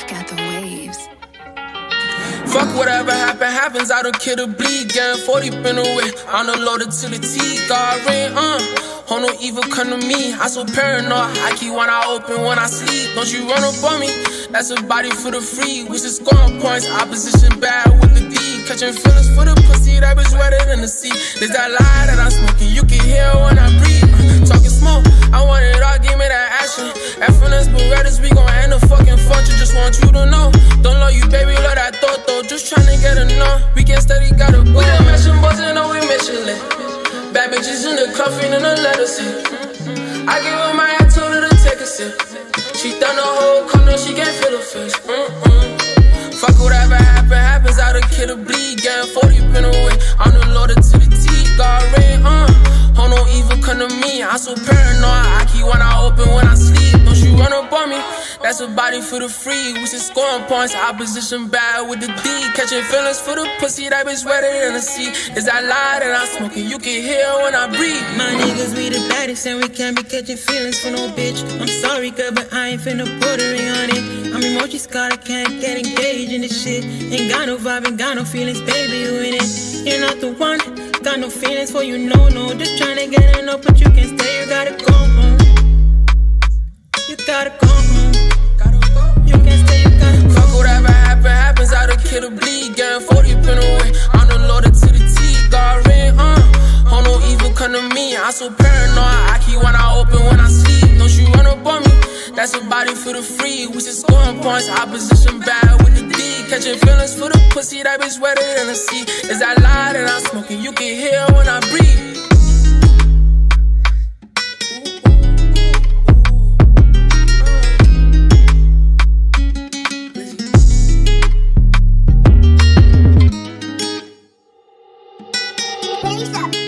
got the waves. Fuck whatever happens, I don't care to bleed. Getting 40 been away, I'm the loaded to the T. God rain, Hold no evil come to me. I so paranoid, I keep one eye open when I sleep. Don't you run up on me, that's a body for the free. We just scoring points, opposition bad with the D. Catching feelings for the pussy, that bitch wetter than the sea. There's that lie that I'm smoking, you can hear when I breathe. Talking smoke, I want it all, give me that action. FNS Berettas, we gon' end the fucking function. Just want you to know, don't love you, baby, love that thought though. Just tryna get enough, we can't steady, gotta go. We the matching boys and know we Michelin. Bad bitches in the coffee and the letters in. I give her my, I told her to take a sip. She done the whole cup, now she can't feel the fish. Fuck whatever happens, I don't care to bleed. Getting 40 been away, I'm the loaded to the T. God rain, Hold no evil come to me, I'm so paranoid, I keep one eye open when I sleep. Don't you run up on me, that's a body for the free. We should scoring points, opposition bad with the D. Catching feelings for the pussy, that bitch wetter than the sea. Is that lie that I'm smoking, you can hear when I breathe. My niggas, we the baddest and we can't be catching feelings for no bitch. I'm sorry, girl, but I ain't finna put a ring on it. I'm emoji scarred, I can't get engaged in this shit. Ain't got no vibe, ain't got no feelings, baby, you in it. You're not the one, got no feelings for you, no. Just tryna get enough, but you can't stay, you gotta go home. You gotta go home. You can't stay, you gotta go. Fuck whatever happens, I don't care to bleed. Getting 40 been away, I'm the loaded to the T. God rain, Hold no evil come to me, I'm so paranoid, I keep one eye open when I sleep. Don't you run up on me, that's a body for the free. We should scoring points, opposition bad with the D. Catching feelings for the pussy, that bitch wetter than the sea. Is that lie that I'm smoking, you can hear when I breathe. Raise up.